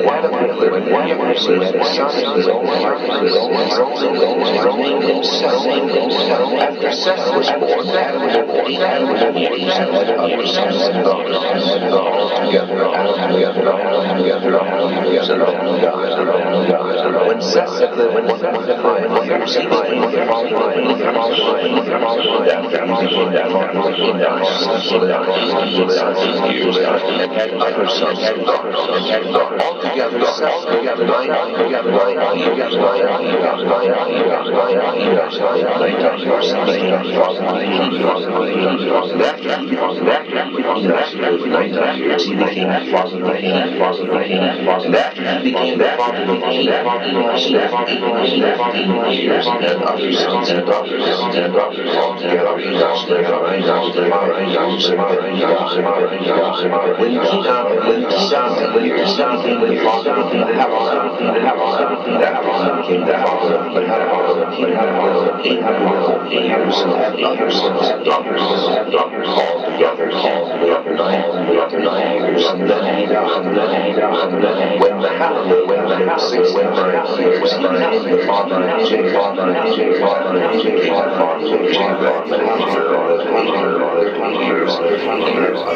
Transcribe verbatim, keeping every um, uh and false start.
one of the when one of the son of his own heart, his own heart, named himself. After Seth was born, Adam lived eight hundred years and had other sons and daughters. Altogether, altogether, altogether, altogether, when Seth lived one hundred five years, he became the father of after he became that father, he died. He lived years and had other sons and daughters. Altogether, Seth lived nine hundred years, nine hundred years, nine hundred years, nine hundred years, nine hundred years, nine hundred years, nine hundred years. After he lived nine hundred years, he became the father of eight. And after he became the father of eight, he lived fifteen years and had other sons and daughters. Altogether, he lost their nine hundred years. When Kenan lived seventy years, he became the father of Havilah. That became the father of Havilah. He lived eight hundred years and had other sons and daughters. Altogether, altogether, nine hundred years. And then he died. When the Havilah, when the Havilah, sixty-nine years, he became the father of Jacob. Jacob, Jacob, Jacob, Jacob,